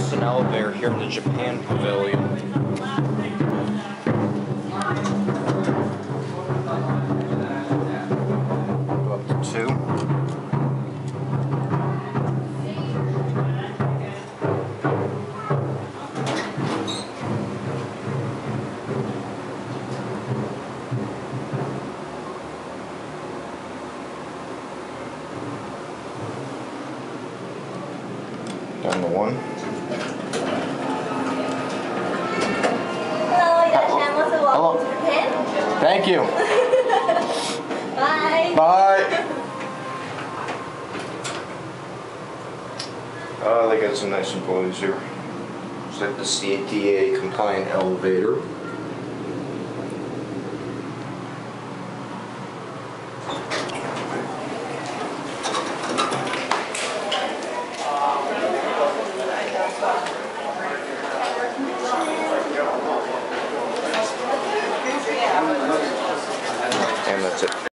just an elevator here in the Japan Pavilion. Go up to 2. Down to 1. Hello. Hello. Thank you. Bye. Bye. They got some nice employees here. It's like the CTA compliant elevator. And that's it.